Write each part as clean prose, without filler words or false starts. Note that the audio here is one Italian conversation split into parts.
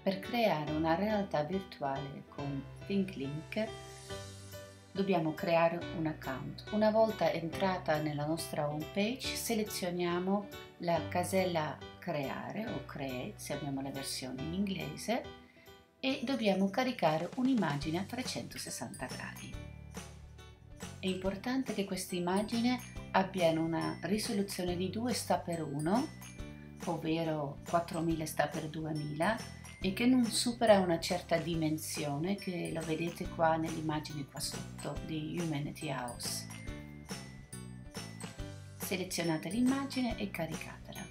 Per creare una realtà virtuale con ThinkLink dobbiamo creare un account. Una volta entrata nella nostra home page, selezioniamo la casella creare o create, se abbiamo la versione in inglese, e dobbiamo caricare un'immagine a 360 gradi. È importante che questa immagine abbia una risoluzione di 2:1, ovvero 4000 sta per 2000, e che non supera una certa dimensione, che lo vedete qua nell'immagine qua sotto di Humanity House. Selezionate l'immagine e caricatela.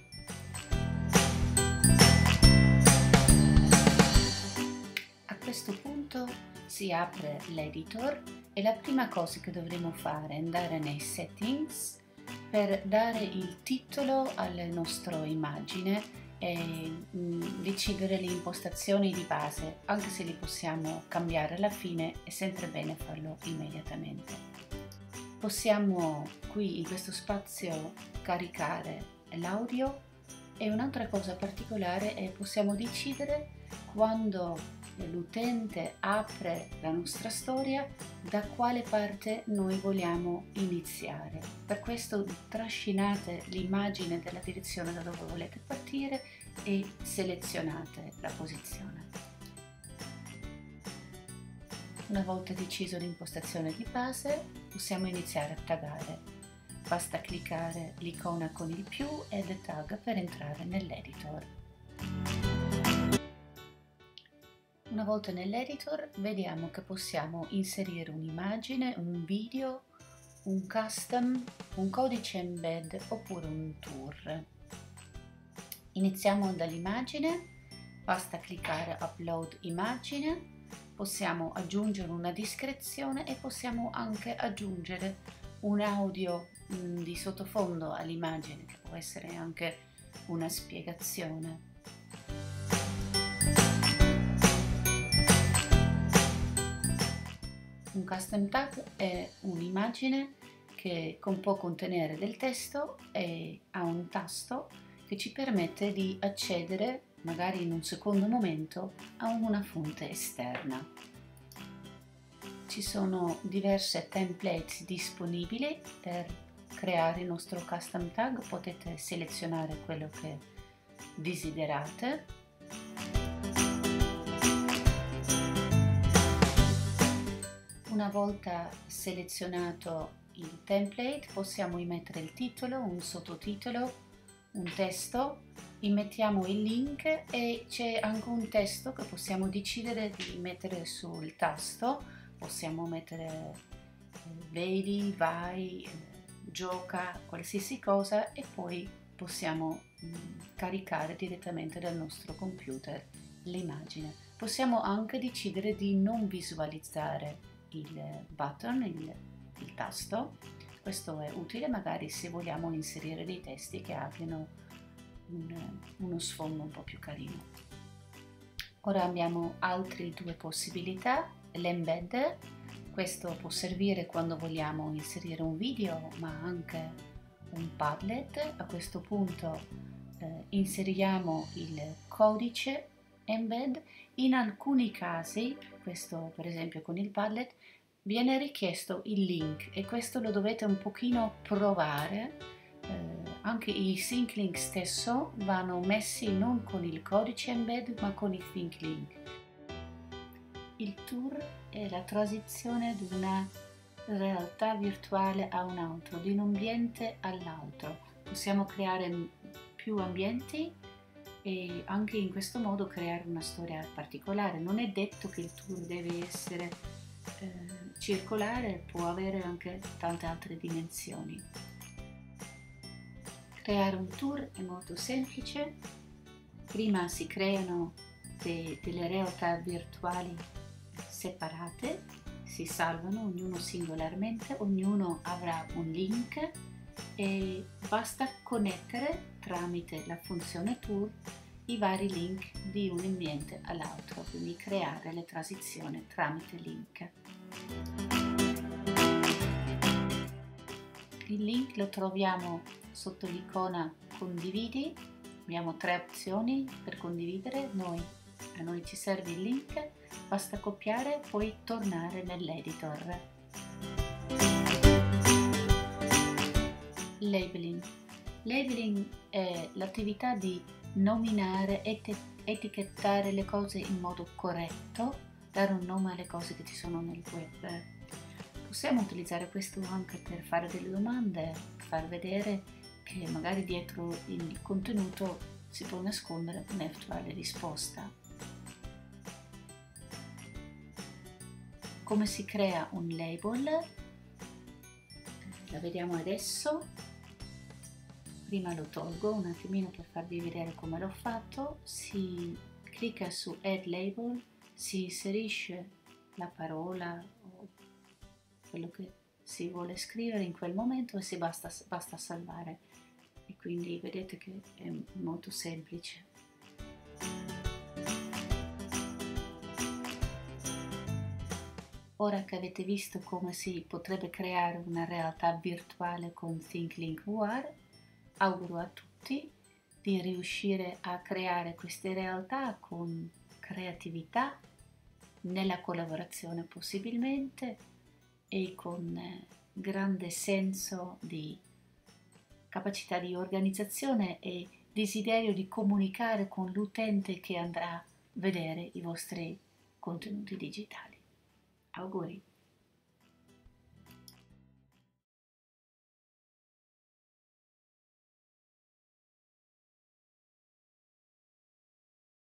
A questo punto si apre l'editor e la prima cosa che dovremo fare è andare nei settings per dare il titolo alla nostra immagine e decidere le impostazioni di base. Anche se li possiamo cambiare alla fine, è sempre bene farlo immediatamente. Possiamo qui in questo spazio caricare l'audio, e un'altra cosa particolare è possiamo decidere quando l'utente apre la nostra storia da quale parte noi vogliamo iniziare. Per questo trascinate l'immagine della direzione da dove volete partire e selezionate la posizione. Una volta deciso l'impostazione di base, possiamo iniziare a taggare. Basta cliccare l'icona con il più e the tag per entrare nell'editor. Una volta nell'editor vediamo che possiamo inserire un'immagine, un video, un custom, un codice embed oppure un tour. Iniziamo dall'immagine, basta cliccare upload immagine, possiamo aggiungere una descrizione e possiamo anche aggiungere un audio di sottofondo all'immagine, che può essere anche una spiegazione. Un custom tag è un'immagine che può contenere del testo e ha un tasto che ci permette di accedere, magari in un secondo momento, a una fonte esterna. Ci sono diverse template disponibili per creare il nostro custom tag, potete selezionare quello che desiderate. Una volta selezionato il template possiamo immettere il titolo, un sottotitolo, un testo, immettiamo il link e c'è anche un testo che possiamo decidere di mettere sul tasto. Possiamo mettere vedi, vai, gioca, qualsiasi cosa, e poi possiamo caricare direttamente dal nostro computer l'immagine. Possiamo anche decidere di non visualizzare il button, il tasto. Questo è utile magari se vogliamo inserire dei testi che abbiano uno sfondo un po' più carino. Ora abbiamo altre due possibilità. L'embed, questo può servire quando vogliamo inserire un video ma anche un Padlet. A questo punto inseriamo il codice embed. In alcuni casi, questo per esempio con il Padlet, viene richiesto il link e questo lo dovete un pochino provare. Anche i ThinkLink stesso vanno messi non con il codice embed ma con il ThinkLink. Il tour è la transizione di una realtà virtuale a un altro, di un ambiente all'altro. Possiamo creare più ambienti e anche in questo modo creare una storia particolare. Non è detto che il tour deve essere circolare, può avere anche tante altre dimensioni. Creare un tour è molto semplice. Prima si creano delle realtà virtuali separate, si salvano ognuno singolarmente, ognuno avrà un link e basta connettere tramite la funzione tour i vari link di un ambiente all'altro, quindi creare le transizioni tramite link. Il link lo troviamo sotto l'icona condividi. Abbiamo tre opzioni per condividere. Noi A noi ci serve il link, basta copiare e poi tornare nell'editor. Labeling. Labeling è l'attività di nominare e etichettare le cose in modo corretto, dare un nome alle cose che ci sono nel web. Possiamo utilizzare questo anche per fare delle domande, far vedere che magari dietro il contenuto si può nascondere un'eventuale risposta. Come si crea un label? La vediamo adesso. Prima lo tolgo un attimino per farvi vedere come l'ho fatto. Si clicca su Add Label, si inserisce la parola o quello che si vuole scrivere in quel momento e basta salvare. E quindi vedete che è molto semplice. Ora che avete visto come si potrebbe creare una realtà virtuale con ThinkLink VR, auguro a tutti di riuscire a creare queste realtà con creatività, nella collaborazione possibilmente e con grande senso di capacità di organizzazione e desiderio di comunicare con l'utente che andrà a vedere i vostri contenuti digitali. Auguri!